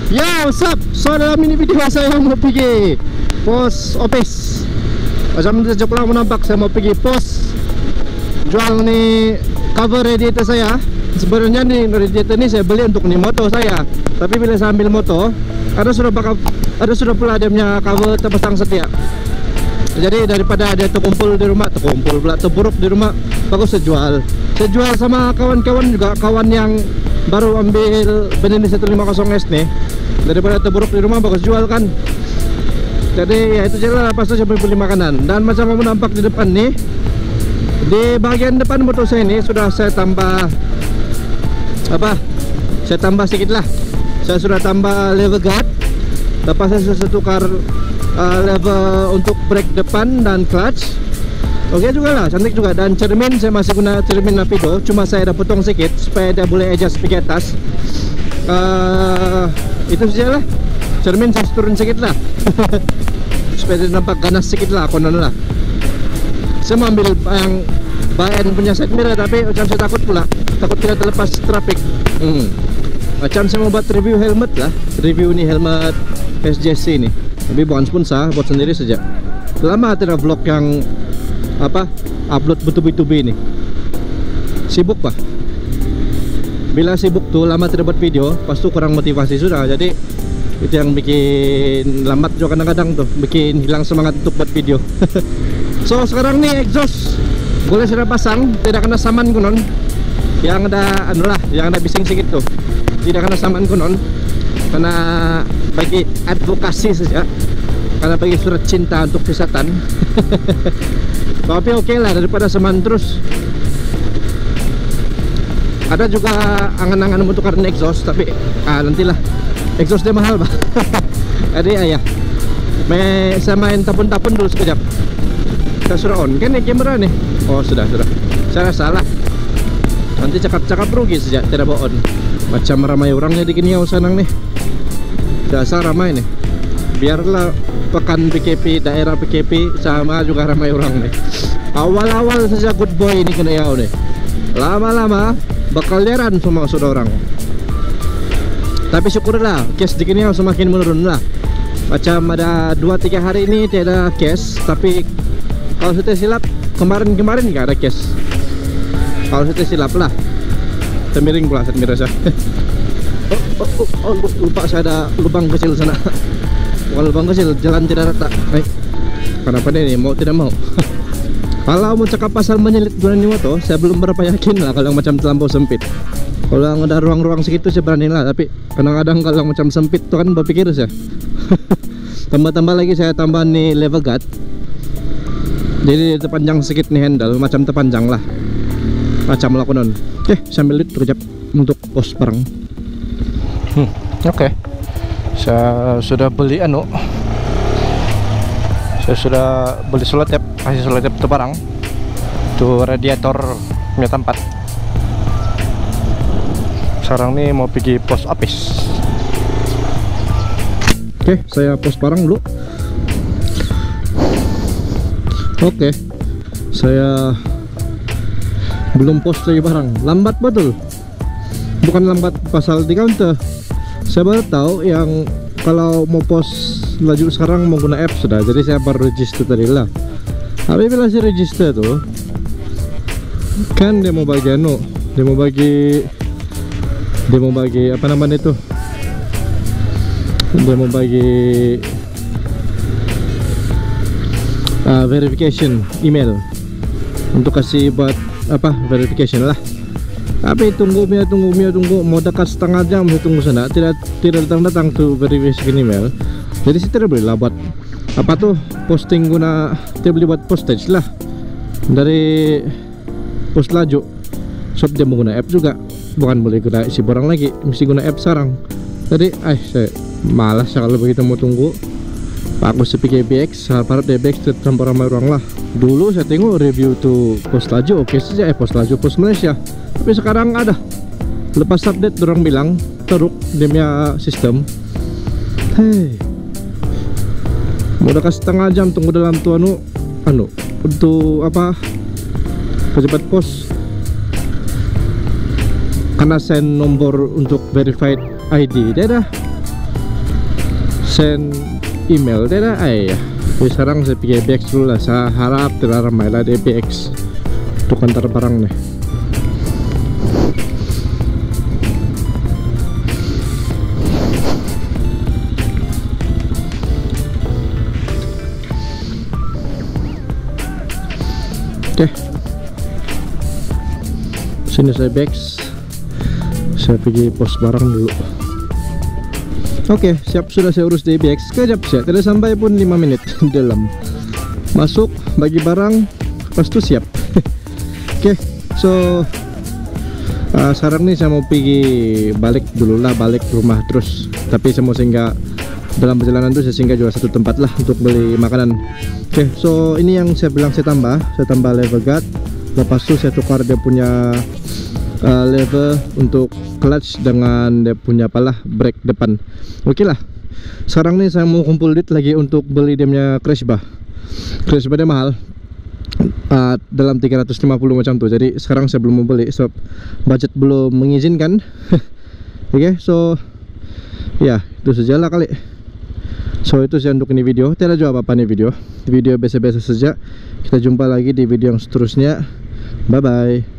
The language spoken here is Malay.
Ya, what's up? So dalam ini video saya mau pergi pos office. Macam sejak lang nampak, saya mau pergi pos jual nih cover radiator saya. Sebenarnya nih radiator ini saya beli untuk nih moto saya. Tapi bila saya ambil moto, ada sudah pula dia punya cover terpasang setia. Jadi daripada dia terkumpul di rumah, terburuk di rumah, bagus saya jual. Saya jual sama kawan-kawan juga, kawan yang baru ambil Benelli 150S nih. Daripada terburuk di rumah, bagus jual kan. Jadi ya itu jelas, pas saya beli makanan. Dan macam kamu nampak di depan nih, di bagian depan motor saya ini sudah saya tambah saya tambah sedikit lah. Saya sudah tambah lever guard. Lepas saya sudah tukar lever untuk brake depan dan clutch. Oke juga lah, cantik juga. Dan cermin saya masih guna cermin Navido, cuma saya dah potong sedikit supaya dia boleh adjust pergi atas. Itu saja lah. Cermin saya turun sedikit lah supaya dia nampak ganas sedikit lah, konon lah. Saya mau ambil yang bahan punya side mirror, tapi macam saya takut pula, takut tidak terlepas traffic. Macam saya mau buat review helmet lah, review nih helmet SJC ini. Tapi bukan sponsor, buat sendiri saja. Lama tidak vlog yang upload bertubi-tubi ini. Sibuk pak. Bila sibuk tuh lama tidak buat video, pas tuh kurang motivasi sudah. Jadi itu yang bikin lambat juga kadang-kadang tuh, bikin hilang semangat untuk buat video. So sekarang nih exhaust boleh sudah pasang, tidak kena saman kunon. Yang ada yang ada bising sedikit tuh, tidak kena saman kunon. Karena bagi advokasi saja, karena bagi surat cinta untuk kesehatan. Tapi oke lah, daripada saman terus. Ada juga angan-angan untuk tukar exhaust, tapi nantilah, exhaust dia mahal bah. Jadi ayah, saya main tapun-tapun dulu sekejap. Saya sudah on kan nih kamera nih. Oh sudah. Saya salah. Nanti cakap-cakap rugi sejak tidak bawa on. Macam ramai orangnya di Kiniau sanang nih. Dasar ramai nih. Biarlah pekan PKP, daerah PKP sama juga ramai orang nih. Awal-awal saja good boy ini Kiniau nih. Lama-lama bakal leran semua sudah orang. Tapi syukurlah case di Kiniau semakin menurun lah. Macam ada 2-3 hari ini tidak ada case, tapi kalau saya silap kemarin nggak ada case. Kalau saya silap lah. Semiring pula saya merasa. Lupa saya ada lubang kecil sana. Bukan lubang kecil, jalan tidak rata. Kenapa nih mau tidak mau? Kalau mau cakap pasal menyelit berani moto, saya belum berapa yakin lah kalau macam terlampau sempit. Kalau ada ruang-ruang segitu saya berani lah, tapi kadang-kadang kalau macam sempit tuh kan berpikir saya. Tambah-tambah lagi saya tambah nih lever guard. Jadi terpanjang sedikit nih handle, macam terpanjang lah. Macam lah konon. Oke, sambil lihat kejap untuk pos barang. Oke. Saya sudah beli saya sudah beli selotip, kasih selotip itu barang. Itu radiator punya tempat. Sekarang nih mau pergi pos office. Oke, saya pos barang dulu. Oke, saya belum pos lagi barang. Lambat betul. Bukan lambat pasal di counter. Saya baru tahu yang kalau mau pos laju sekarang mau guna app sudah. Jadi saya baru register tadi lah. Tapi bila saya register tuh kan dia mau bagi apa namanya itu? Dia mau bagi verification email untuk kasih buat verification lah. Tapi tunggu mau dekat setengah jam saya tunggu sana, tidak datang tuh verification email. Jadi saya tidak boleh lah buat posting guna, tidak boleh buat postage lah dari post laju. Sob dia mau guna app juga, bukan boleh guna isi barang lagi, mesti guna app sekarang. Jadi saya malas ya kalau begitu mau tunggu. Aku PKBX, harap DBX tercampur ramai orang lah. Dulu saya tengok review tuh pos laju oke saja, pos laju pos Malaysia. Tapi sekarang ada lepas update orang bilang teruk dia punya sistem. Mau dekat setengah jam tunggu dalam tuh untuk pejabat pos karena send nomor untuk verified ID dia dah send email tidak ay ya. Jadi sekarang saya pergi BX dulu lah. Saya harap tidak ramai lah di BX untuk antar barang nih. Oke, sini saya BX. Saya pergi pos barang dulu. Oke, siap, sudah saya urus di BX. Kejap saya, tidak sampai pun 5 menit di dalam. Masuk, bagi barang, pas itu siap. Oke, so sekarang nih saya mau pergi balik dulu lah, balik rumah terus. Tapi saya mau singgah dalam perjalanan itu, saya singgah juga satu tempat lah untuk beli makanan. Oke, so ini yang saya bilang saya tambah lever guard. Lepas itu saya tukar dia punya lever untuk clutch dengan dia punya brake depan. Oke lah. Sekarang nih saya mau kumpul duit lagi untuk beli dia punya crash bar. Crash bar dia mahal. Dalam 350 macam tuh. Jadi sekarang saya belum mau beli sebab budget belum mengizinkan. Oke, so ya itu sajalah kali. So itu saja untuk ini video. Tidak ada apa-apa nih video biasa-biasa saja. Kita jumpa lagi di video yang seterusnya. Bye bye.